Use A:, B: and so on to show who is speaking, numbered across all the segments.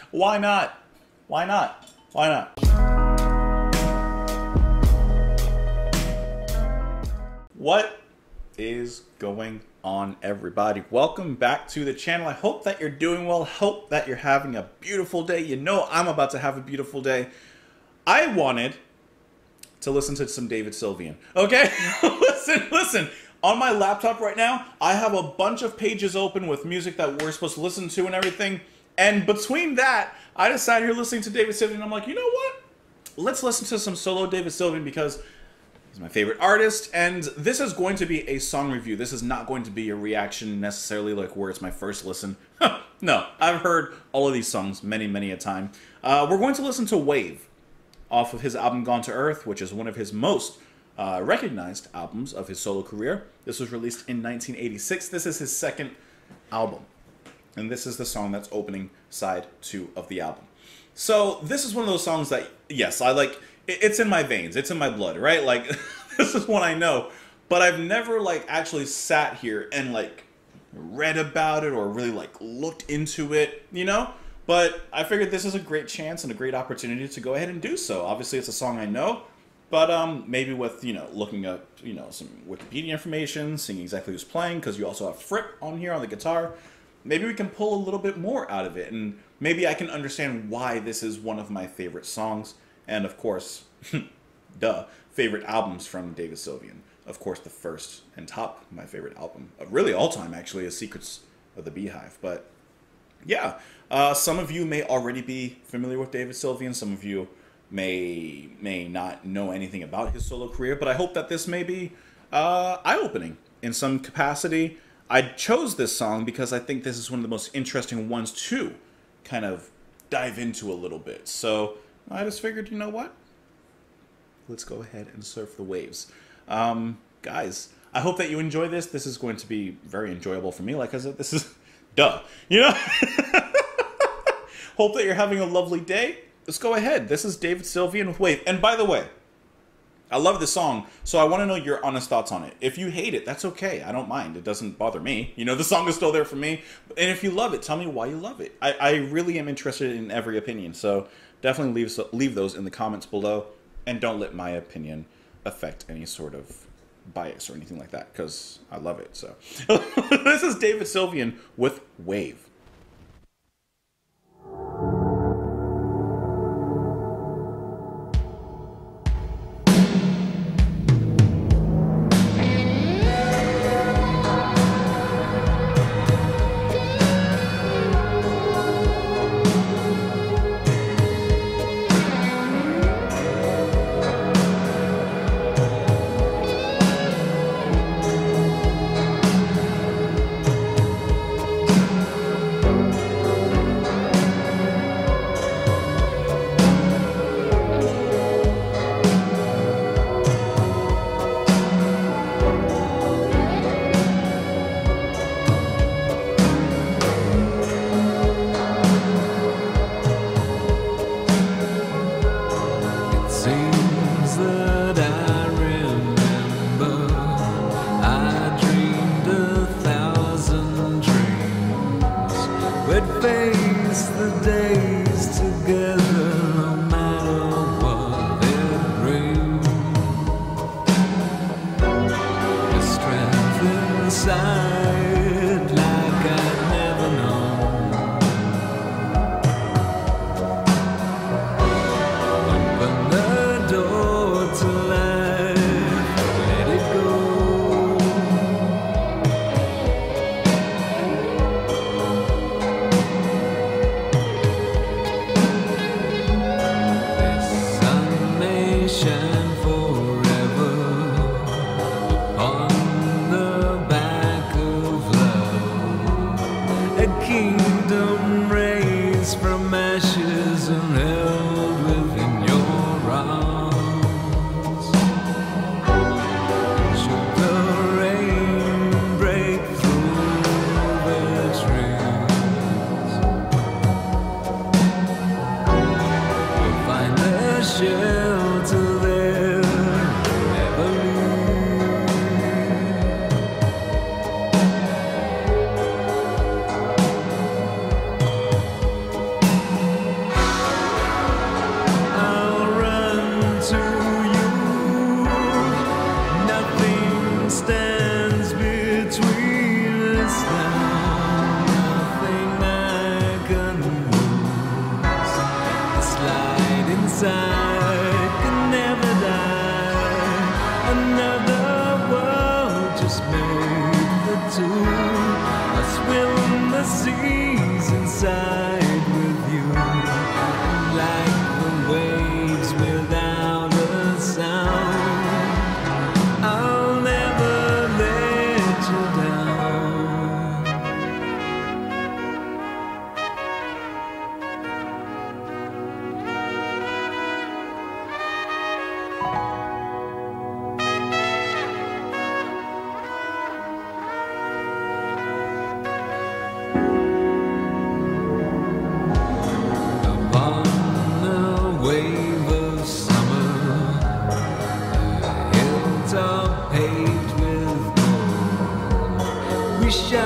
A: Why not? Why not? Why not? What is going on, everybody? Welcome back to the channel. I hope that you're doing well. Hope that you're having a beautiful day. You know I'm about to have a beautiful day. I wanted to listen to some David Sylvian. Okay? Listen. On my laptop right now, I have a bunch of pages open with music that we're supposed to listen to and everything. And between that, I decided here listening to David Sylvian, I'm like, you know what? Let's listen to some solo David Sylvian because he's my favorite artist. And this is going to be a song review. This is not going to be a reaction necessarily like where it's my first listen. No, I've heard all of these songs many a time. We're going to listen to Wave off of his album Gone to Earth, which is one of his most recognized albums of his solo career. This was released in 1986. This is his second album. And this is the song that's opening side 2 of the album. So this is one of those songs that, yes, I like. It's in my veins. It's in my blood, right? Like, this is one I know. But I've never, like, actually sat here and, like, read about it or really, like, looked into it, you know? But I figured this is a great chance and a great opportunity to go ahead and do so. Obviously, it's a song I know. But maybe with, you know, looking up, you know, some Wikipedia information, seeing exactly who's playing, because you also have Fripp on here on the guitar, maybe we can pull a little bit more out of it, and maybe I can understand why this is one of my favorite songs, and of course, duh, favorite albums from David Sylvian. Of course, the first and top my favorite album, of really all time actually, is Secrets of the Beehive. But yeah, some of you may already be familiar with David Sylvian, some of you may not know anything about his solo career, but I hope that this may be eye-opening in some capacity. I chose this song because I think this is one of the most interesting ones to kind of dive into a little bit. So I just figured, you know what? Let's go ahead and surf the waves. Guys, I hope that you enjoy this. This is going to be very enjoyable for me. Like I said, this is duh. You know? Hope that you're having a lovely day. Let's go ahead. This is David Sylvian with Wave. And by the way, I love this song, so I want to know your honest thoughts on it. If you hate it, that's okay. I don't mind. It doesn't bother me. You know, the song is still there for me. And if you love it, tell me why you love it. I really am interested in every opinion, so definitely leave those in the comments below. And don't let my opinion affect any sort of bias or anything like that, because I love it. So this is David Sylvian with Wave.
B: Face the days together, no matter what it brings. The strength inside, like I'd never known. Open the door to life, let it go.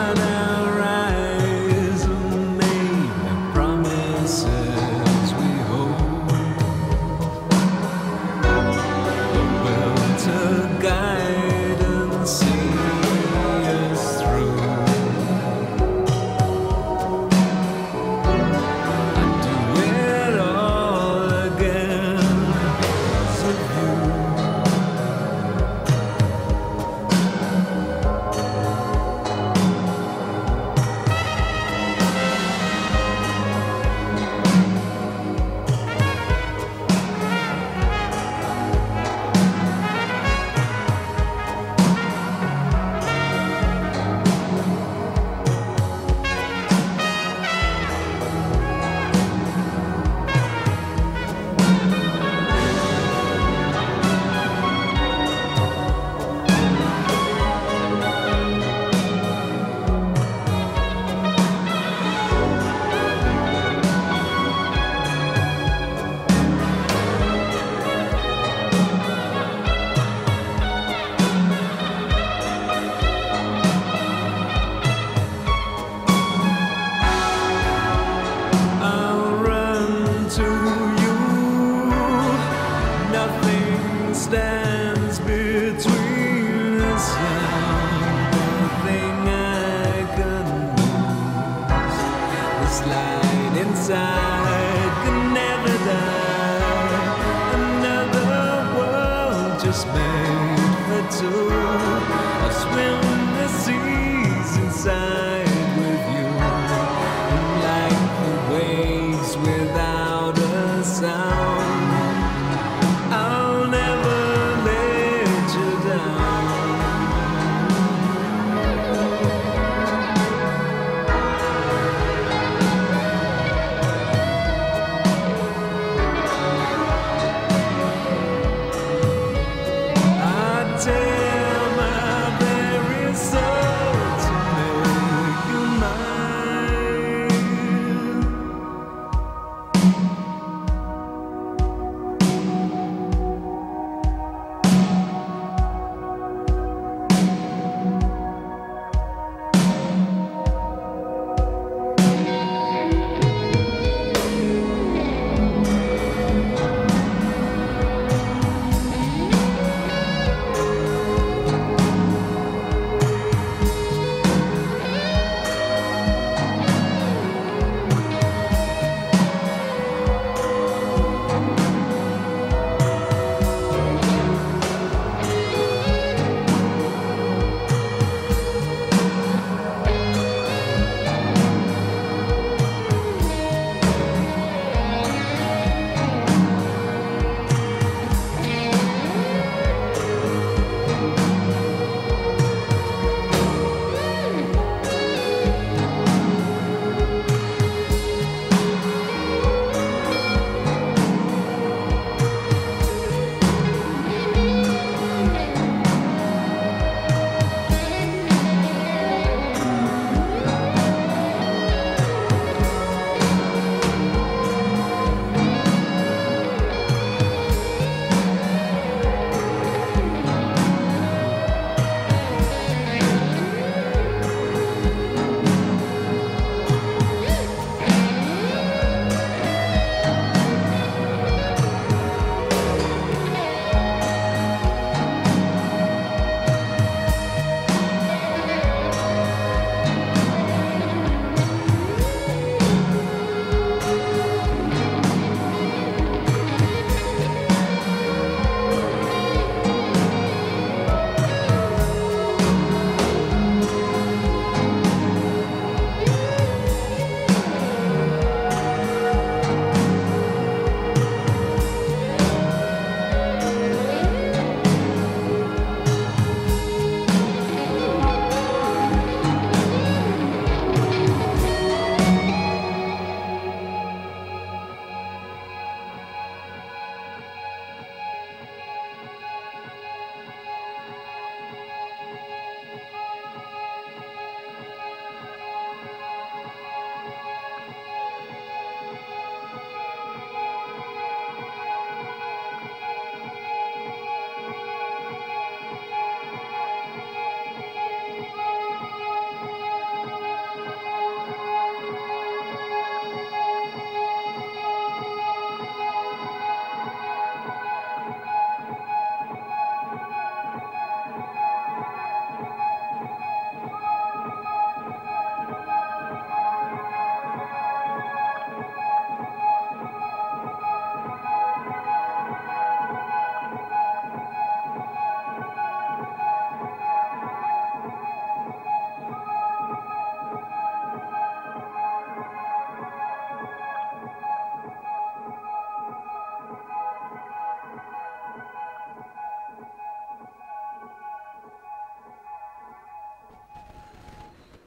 B: shut our eyes and make promises we hold. The will to guide and see us through. I'd do it all again because of you. I'll run to you. Nothing stands between us now. Nothing I can lose. This light inside can never die. Another world just made for two. I'll swim the seas inside with you. Like the waves without a sound, I'll never let you down. I tell my very soul to me.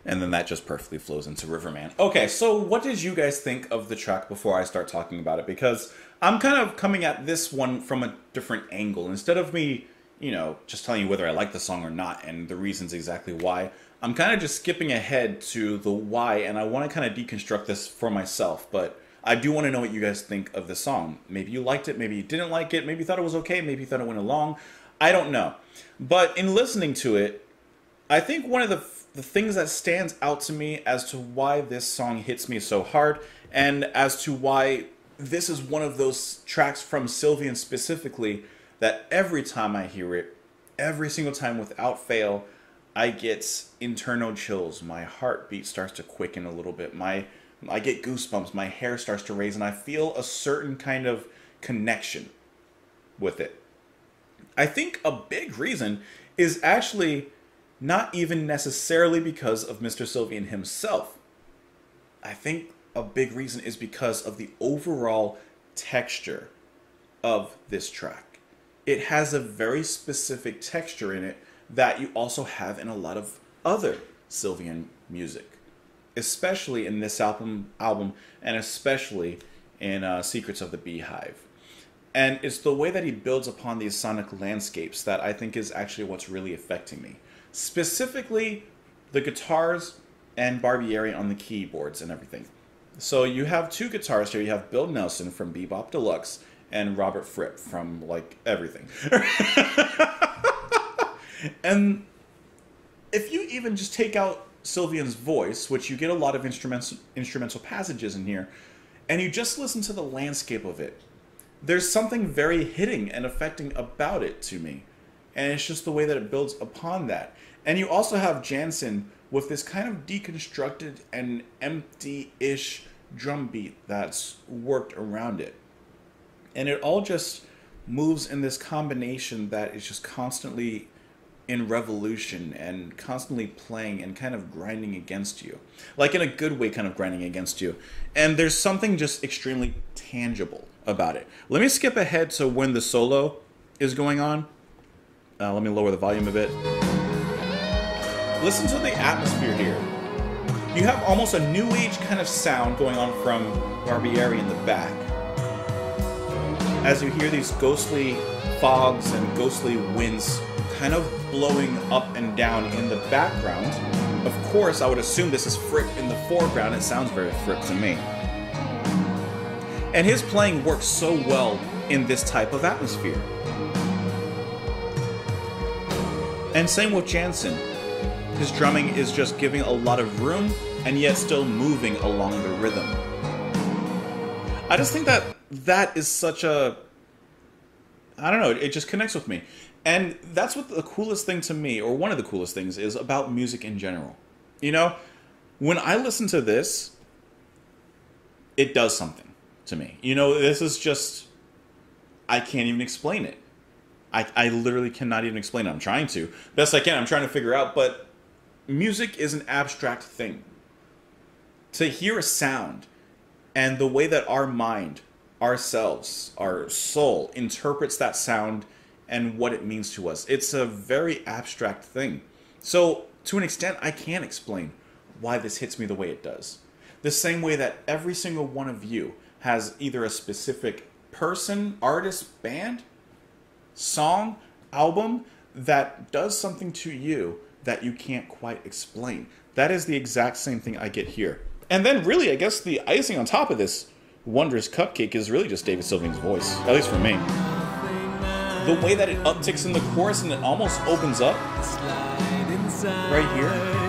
A: And then that just perfectly flows into Riverman. Okay, so what did you guys think of the track before I start talking about it? Because I'm kind of coming at this one from a different angle. Instead of me, you know, just telling you whether I like the song or not and the reasons exactly why, I'm kind of just skipping ahead to the why, and I want to kind of deconstruct this for myself. But I do want to know what you guys think of the song. Maybe you liked it, maybe you didn't like it, maybe you thought it was okay, maybe you thought it went along. I don't know. But in listening to it, I think one of the things that stands out to me as to why this song hits me so hard, and as to why this is one of those tracks from Sylvian specifically that every time I hear it, every single time without fail, I get internal chills. My heartbeat starts to quicken a little bit. I get goosebumps. My hair starts to raise, and I feel a certain kind of connection with it. I think a big reason is actually not even necessarily because of Mr. Sylvian himself. I think a big reason is because of the overall texture of this track. It has a very specific texture in it that you also have in a lot of other Sylvian music, especially in this album and especially in Secrets of the Beehive. And it's the way that he builds upon these sonic landscapes that I think is actually what's really affecting me. Specifically, the guitars and Barbieri on the keyboards and everything. So you have two guitarists here. You have Bill Nelson from Bebop Deluxe and Robert Fripp from, like, everything. And if you even just take out Sylvian's voice, which you get a lot of instrumental passages in here, and you just listen to the landscape of it, there's something very hitting and affecting about it to me. And it's just the way that it builds upon that. And you also have Jansen with this kind of deconstructed and empty-ish drum beat that's worked around it. And it all just moves in this combination that is just constantly in revolution and constantly playing and kind of grinding against you. Like in a good way, kind of grinding against you. And there's something just extremely tangible about it. Let me skip ahead to when the solo is going on. Let me lower the volume a bit. Listen to the atmosphere here. You have almost a new age kind of sound going on from Barbieri in the back. As you hear these ghostly fogs and ghostly winds kind of blowing up and down in the background. Of course, I would assume this is Fripp in the foreground. It sounds very Fripp to me. And his playing works so well in this type of atmosphere. And same with Jansen. His drumming is just giving a lot of room and yet still moving along the rhythm. I just think that that is such a... I don't know, it just connects with me. And that's what the coolest thing to me, or one of the coolest things, is about music in general. You know, when I listen to this, it does something to me. You know, this is just... I can't even explain it. I literally cannot even explain it. I'm trying to. Best I can, I'm trying to figure out, but music is an abstract thing. To hear a sound and the way that our mind, ourselves, our soul interprets that sound and what it means to us, it's a very abstract thing. So, to an extent, I can't explain why this hits me the way it does. The same way that every single one of you has either a specific person, artist, band, song, album that does something to you that you can't quite explain. That is the exact same thing I get here. And then really, I guess the icing on top of this wondrous cupcake is really just David Sylvian's voice, at least for me. The way that it upticks in the chorus and it almost opens up right here.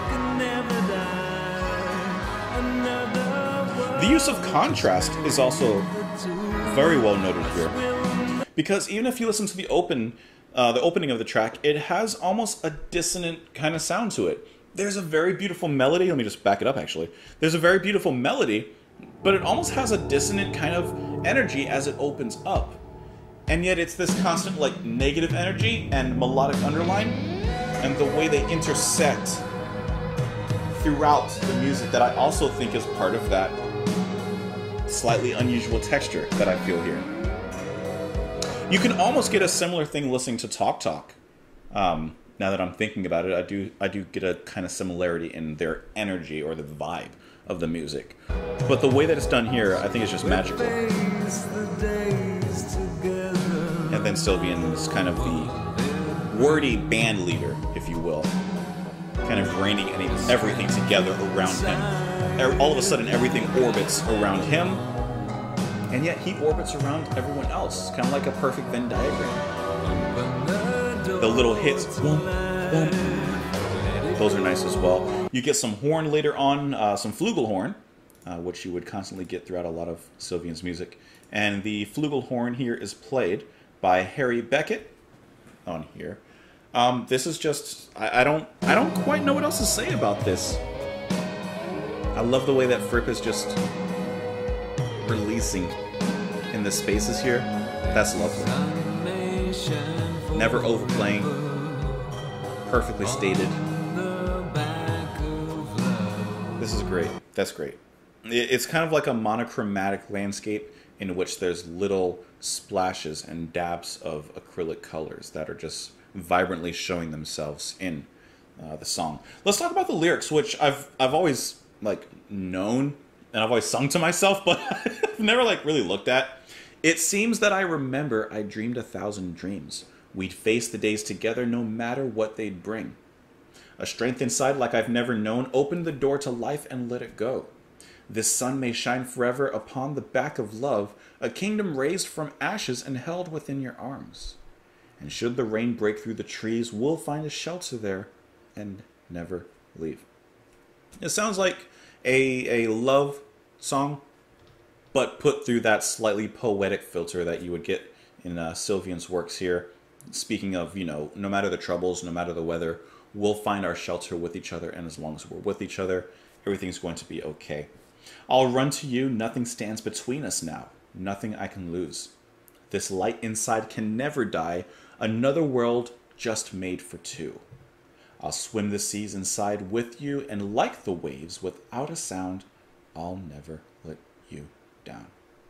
A: The use of contrast is also very well noted here. Because even if you listen to the opening of the track, it has almost a dissonant kind of sound to it. There's a very beautiful melody. Let me just back it up, actually. There's a very beautiful melody, but it almost has a dissonant kind of energy as it opens up. And yet it's this constant, like, negative energy and melodic underline, and the way they intersect throughout the music that I also think is part of that slightly unusual texture that I feel here. You can almost get a similar thing listening to Talk Talk. now that I'm thinking about it, I do get a kind of similarity in their energy or the vibe of the music. But the way that it's done here, I think is just magical. And then Sylvian is kind of the wordy band leader, if you will, kind of reining everything together around him. All of a sudden, everything orbits around him, and yet he orbits around everyone else, kind of like a perfect Venn diagram. The little hits, boom, boom, those are nice as well. You get some horn later on, some flugelhorn, which you would constantly get throughout a lot of Sylvian's music. And the flugelhorn here is played by Harry Beckett on here. This is just, I don't quite know what else to say about this. I love the way that Fripp is just releasing in the spaces here. That's lovely. Never overplaying. Perfectly stated. This is great. That's great. It's kind of like a monochromatic landscape in which there's little splashes and dabs of acrylic colors that are just vibrantly showing themselves in the song. Let's talk about the lyrics, which I've always like known and I've always sung to myself, but I've never like really looked at. It seems that I remember I dreamed 1,000 dreams. We'd face the days together no matter what they'd bring. A strength inside like I've never known opened the door to life and let it go. This sun may shine forever upon the back of love, a kingdom raised from ashes and held within your arms. And should the rain break through the trees, we'll find a shelter there and never leave. It sounds like a love song, but put through that slightly poetic filter that you would get in Sylvian's works here. Speaking of, you know, no matter the troubles, no matter the weather, we'll find our shelter with each other, and as long as we're with each other, everything's going to be okay. I'll run to you, nothing stands between us now, nothing I can lose. This light inside can never die, another world just made for two. I'll swim the seas inside with you, and like the waves, without a sound, I'll never let you down.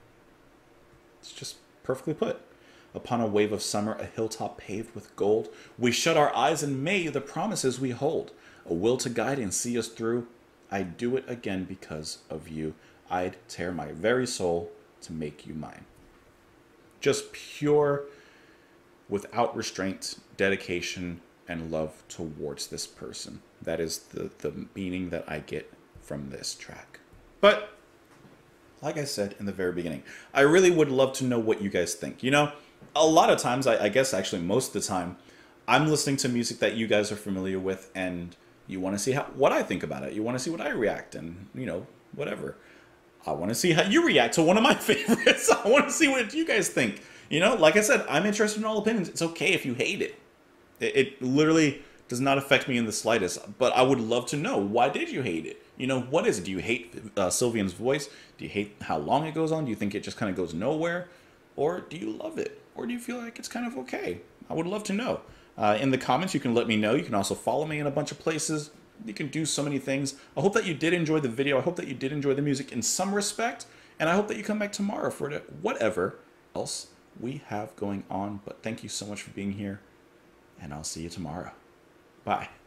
A: It's just perfectly put. Upon a wave of summer, a hilltop paved with gold, we shut our eyes and may the promises we hold. A will to guide and see us through. I'd do it again because of you. I'd tear my very soul to make you mine. Just pure, without restraint, dedication, and love towards this person. That is the meaning that I get from this track. But, like I said in the very beginning, I really would love to know what you guys think. You know, a lot of times, I guess actually most of the time, I'm listening to music that you guys are familiar with, and you want to see what I think about it. You want to see what I react, and, you know, whatever. I want to see how you react to one of my favorites. I want to see what you guys think. You know, like I said, I'm interested in all opinions. It's okay if you hate it. It literally does not affect me in the slightest. But I would love to know, why did you hate it? You know, what is it? Do you hate Sylvian's voice? Do you hate how long it goes on? Do you think it just kind of goes nowhere? Or do you love it? Or do you feel like it's kind of okay? I would love to know. In the comments, you can let me know. You can also follow me in a bunch of places. You can do so many things. I hope that you did enjoy the video. I hope that you did enjoy the music in some respect. And I hope that you come back tomorrow for whatever else we have going on. But thank you so much for being here. And I'll see you tomorrow. Bye.